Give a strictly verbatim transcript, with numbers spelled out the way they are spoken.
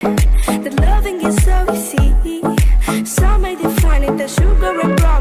That loving is so easy. Some may define it as sugar and brown.